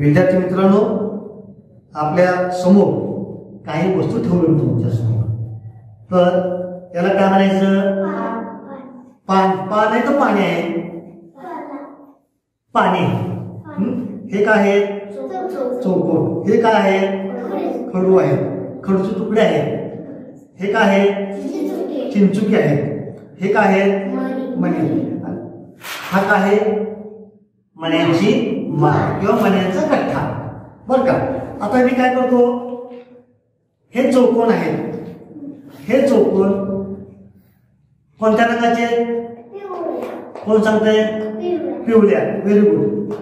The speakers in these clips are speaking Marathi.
विद्यार्थी मित्रांनो, आपल्या समोर काही वस्तू ठेवली तुमच्या समोर, तर याला काय म्हणायचं? पान. पान आहे तर पाणी आहे. पाणी. हे काय आहे? चौकोन. हे काय आहे? खडू आहे. खडूचे तुकडे आहेत. हे काय आहे? चिंचुके आहेत. हे काय आहे? मणी. हा काय आहे? मण्यांची माळ किंवा मण्यांचा गठ्ठा. बर का? आता मी काय करतो, हे चौकोन आहेत. हे चौकोन कोणत्या रंगाचे? कोण सांगताय? पिवळ्या. Very good.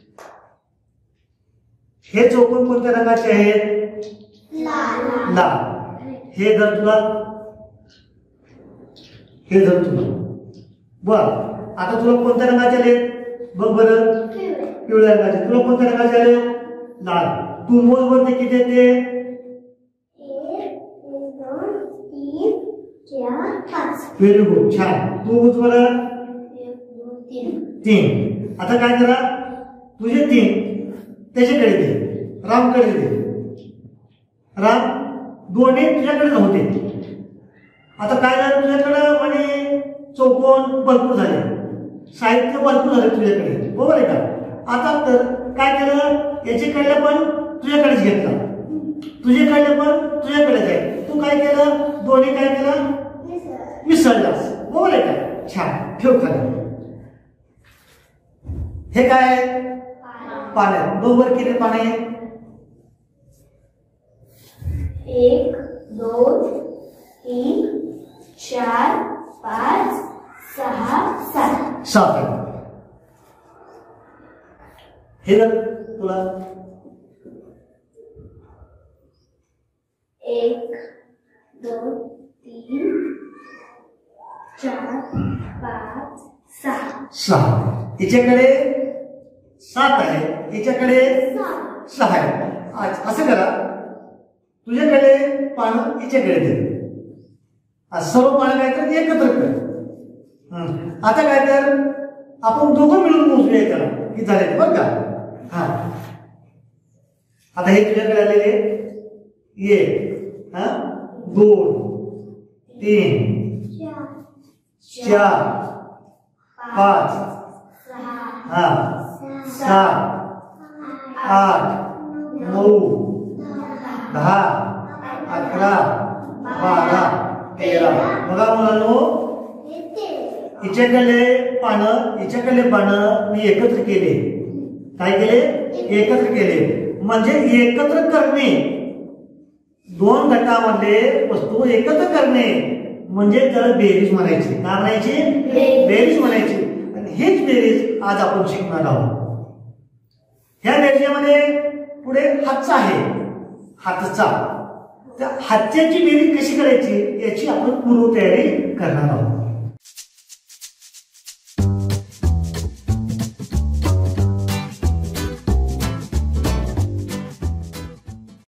हे चौकोन कोणत्या रंगाचे आहेत? लाल. हे धर तुला. हे धर तुला. बर, आता तुला कोणत्या रंगाचे आले? बघ बरं. पिवळ्या रंगाचे. तुला कोणत्या रंगाचे आले? लाल. तू मोज वरती किती येते? 1 2 3 4 5. Very good. छान. तू मोज बरं. 1 2 3. आता काय करा, तुझे 3 त्याच्याकडे दे. रामकडे दे. राम, दोन्ही तुझ्याकडे नव्हते. आता काय झालं तुझ्याकडे? म्हणे चौकोन भरपूर झाले, साहित्य भरपूर झाले तुझ्याकडे, बरोबर आहे का? आता तर काय केलं, याच्याकडे पण तुझ्याकडेच घेतला, तुझ्याकडे पण तुझ्याकडेच आहे. तू काय केलं? दोन्ही काय केलं? मिसळलास, बरोबर आहे का? छान. ठेव खाली. हे काय? पाण्यात. बरोबर किती पाणी आहे? 1 2 3 4 5 6 7. 7. हे जर तुला 1 2 3 4 5 6. हिच्याकडे 7 आहे, हिच्याकडे 6 आहे. असं करा, तुझ्याकडे पानं हिच्याकडे दे. सर्व पानं काय कर, एकत्र कर. आता काय कर, आपण दोघं मिळून मोजूया त्याला किती झाले बरं का? हा, आता हे तुझ्याकडे आलेले 1 2 3 4 5 7 8 9 10 11 12 13. बघा मुलांनो, हिच्याकडले पानं मी एकत्र केले. काय केले? एकत्र केले. म्हणजे एकत्र करणे, दोन गटामध्ये वस्तू एकत्र करणे म्हणजे त्याला बेरीज म्हणायची. काय म्हणायची? बेरीज म्हणायची. आणि हेच बेरीज आज आपण शिकणार आहोत. ह्या बेरजेमध्ये पुढे हातचा आहे. हातचा, त्या हातच्याची बेरीज कशी करायची याची आपण पूर्वतयारी करणार आहोत.